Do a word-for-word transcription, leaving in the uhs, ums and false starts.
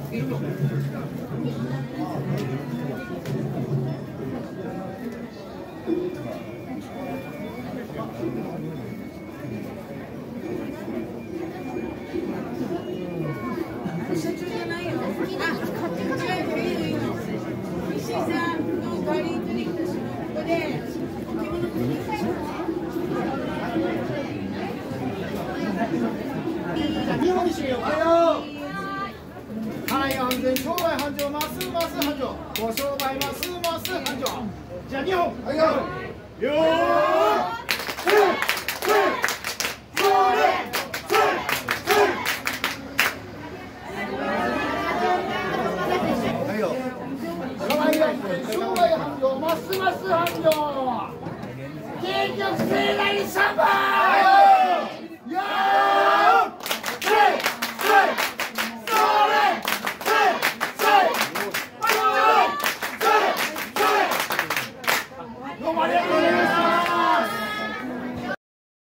社長じゃないよ。あ、買ってかないといいのいいの。石井さんのガーリートリックスのここで置物ください。 日本にしよう。はい、安全商売繁盛、ますます繁盛。ご商売ますます繁盛。じゃあ日本。はいよ。よー。せ、せ、それ、せ、せ。はいよ。はい、安全商売繁盛、ますます繁盛。結局盛大にサンバー。よー。どうもありがとうございます。